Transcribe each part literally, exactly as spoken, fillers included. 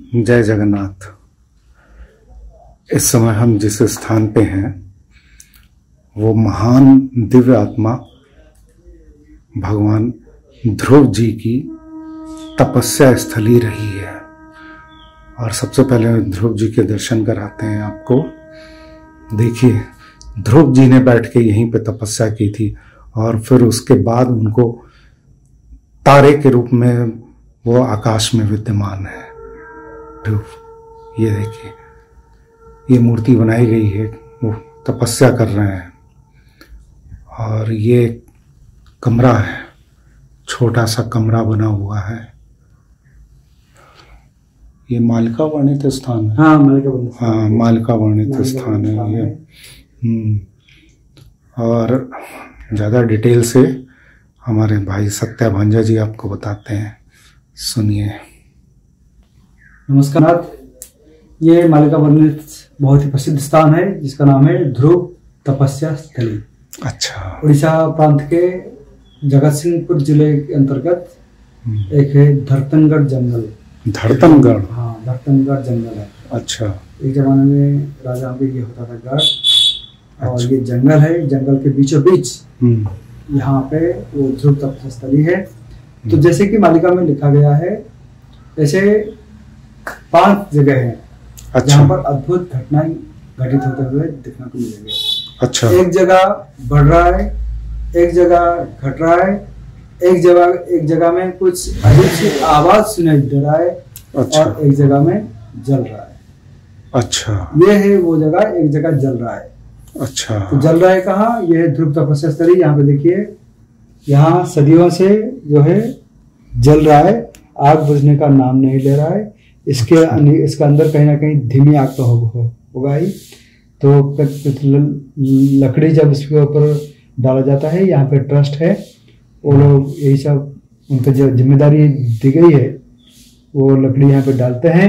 जय जगन्नाथ। इस समय हम जिस स्थान पे हैं वो महान दिव्य आत्मा भगवान ध्रुव जी की तपस्या स्थली रही है। और सबसे पहले ध्रुव जी के दर्शन कराते हैं आपको। देखिए, ध्रुव जी ने बैठ के यहीं पे तपस्या की थी और फिर उसके बाद उनको तारे के रूप में वो आकाश में विद्यमान है। ध्रुव, ये देखिए, ये मूर्ति बनाई गई है, वो तपस्या कर रहे हैं। और ये कमरा है, छोटा सा कमरा बना हुआ है। ये मालिका वर्णित स्थान है। हाँ, मालिका वर्णित हाँ मालिका वर्णित स्थान है ये। हम्म और ज़्यादा डिटेल से हमारे भाई सत्या भांजा जी आपको बताते हैं, सुनिए। नमस्कार। ये मालिका वर्णित बहुत ही प्रसिद्ध स्थान है जिसका नाम है ध्रुव तपस्या स्थली। अच्छा। उड़ीसा प्रांत के जगत सिंहपुर जिले के अंतर्गत एक है धरतनगढ़ जंगल। धरतनगढ़? हाँ, धरतनगढ़ जंगल है। अच्छा। एक जमाने में राजाओं के ये होता था गढ़। और अच्छा। ये जंगल है, जंगल के बीचों बीच यहाँ पे वो ध्रुव तपस्या स्थली है। तो जैसे कि मालिका में लिखा गया है, ऐसे पांच जगह हैं अच्छा। जहाँ पर अद्भुत घटनाएं घटित होते हुए देखने को मिलेंगे। अच्छा। एक जगह बढ़ रहा है, एक जगह घट रहा है, एक जगह एक जगह में कुछ अजीब सी आवाज सुनाई दे रहा है। अच्छा। और एक जगह में जल रहा है। अच्छा। ये है वो जगह, एक जगह जल रहा है। अच्छा। तो जल रहा है कहाँ? ये है ध्रुव तपस्या स्थली। यहाँ पे देखिए, यहाँ सदियों से जो है जल रहा है, आग बुझने का नाम नहीं ले रहा है। इसके अच्छा। इसके अंदर कहीं ना कहीं धीमी आग तो हो, होगा ही। तो लकड़ी जब इसके ऊपर डाला जाता है, यहाँ पे ट्रस्ट है, वो लोग यही सब उनको जो जिम्मेदारी दी गई है वो लकड़ी यहाँ पे डालते हैं।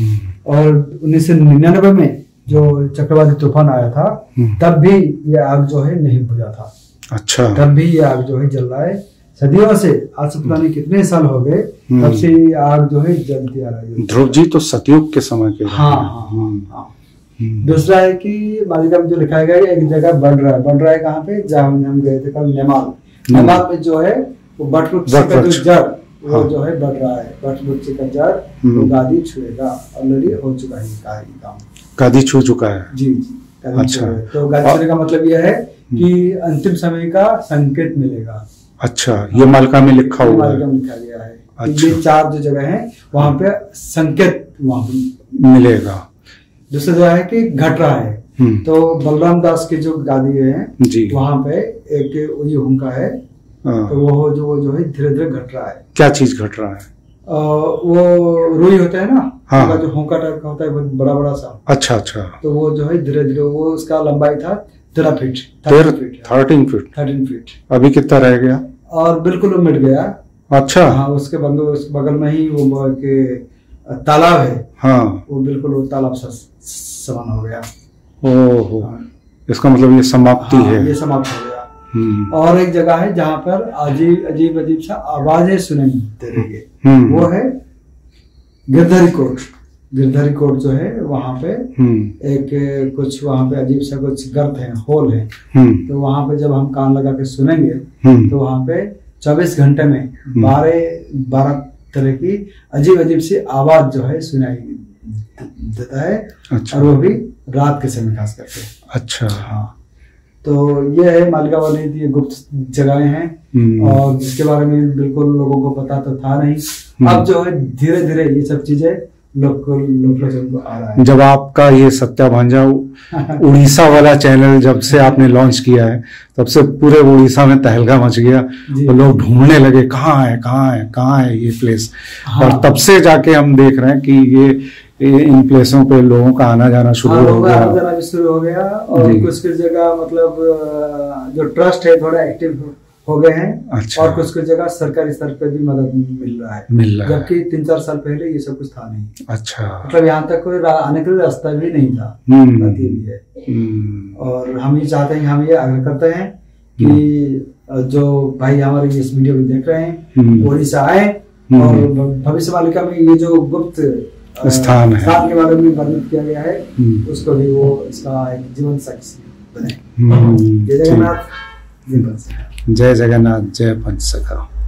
और उन्नीस सौ निन्यानवे में जो चक्रवाती तूफान आया था तब भी ये आग जो है नहीं बुझा था। अच्छा। तब भी ये आग जो है जल रहा है सदियों से। आज से पता नहीं कितने साल हो गए, तब से ये आग जो है जलती आ रही है। ध्रुव जी तो सतयुग के समय के। हाँ हाँ हाँ। दूसरा है कि मालिका में जो लिखा गया है, एक जगह बढ़ रहा है। बढ़ रहा है कहाँ पे? जहाँ हम गए थे कल, नेपाल। नेपाल में जो है वो बट वृक्ष का जो जड़ वो जो है बढ़ रहा है। बट वृक्ष का जड़ वो गादी छुएगा, ऑलरेडी हो चुका है काम। गादी छू चुका है जी। अच्छा। तो गादी छूने का मतलब यह है कि अंतिम समय का संकेत मिलेगा। अच्छा, ये मालिका में लिखा हुआ है। मालिका में लिखा गया है। अच्छा। ये चार जो जगह है वहाँ पे संकेत वहाँ पे मिलेगा। दूसरा जो है कि घट रहा है, तो बलराम दास की जो गादी है वहाँ पे एक ये हुंका है। तो वो जो वो जो है धीरे धीरे घट रहा है। क्या चीज घट रहा है? आ, वो रुई होता है ना। हाँ। जो होंका टाइप का होता है, बड़ा बड़ा सा। अच्छा अच्छा। तो वो जो है धीरे धीरे, वो उसका लंबाई था तेरह feet thirteen feet thirteen feet thirteen feet अभी कितना रह गया? और बिल्कुल मिट गया। अच्छा। हाँ, उसके बगल उस बगल में ही वो के तालाब है। हाँ। वो बिल्कुल वो तालाब सा समान हो गया। ओहो। हाँ। इसका मतलब ये समाप्ति हाँ, है। ये समाप्त हो गया। और एक जगह है जहाँ पर अजीब अजीब अजीब सा आवाजें सुनाई दे रही है, वो है गिरधरी कोट। गिरधरी कोट जो है वहाँ पे एक कुछ वहाँ पे अजीब सा कुछ गर्त है, होल है। तो वहाँ पे जब हम कान लगा के सुनेंगे तो वहाँ पे चौबीस घंटे में बारह बारह तरह की अजीब अजीब सी आवाज जो है सुनाई देता है। अच्छा। और वो भी रात के समय खास करके। अच्छा। हाँ। तो ये है मालिका वाली, ये गुप्त जगहें हैं और जिसके बारे में बिल्कुल लोगों को पता तो था नहीं। अब जो है धीरे धीरे ये सब चीजें लोग को लोग को आ रहा है। जब आपका ये सत्या भांजा उड़ीसा वाला चैनल जब से आपने लॉन्च किया है, तब से पूरे उड़ीसा में तहलका मच गया। तो लोग ढूंढने लगे कहाँ है कहाँ है कहाँ है ये प्लेस। हाँ। और तब से जाके हम देख रहे हैं कि ये इन प्लेसों पे लोगों का आना जाना शुरू हाँ, हो गया। आना जाना भी शुरू हो गया। और कुछ कुछ जगह मतलब जो ट्रस्ट है थोड़ा एक्टिव हो गए हैं। अच्छा। और कुछ कुछ जगह सरकारी स्तर पे भी मदद मिल रहा है मिल रहा है जबकि तीन चार साल पहले ये सब कुछ था नहीं। अच्छा। मतलब यहाँ तक कोई आने के लिए रास्ता भी नहीं था। बात ये भी है। और हम ये चाहते हैं, हम ये आग्रह करते हैं कि जो भाई हमारे इस वीडियो को देख रहे हैं उड़ीसा आए और भविष्य मालिका में ये जो गुप्त स्थान है, स्थान के बारे में वर्णित किया गया है, उसको भी वो इसका एक जीवन साक्षी बने। जय जगन्नाथ, जय पंच सखा। जय जगन्नाथ, जय पंच सखा।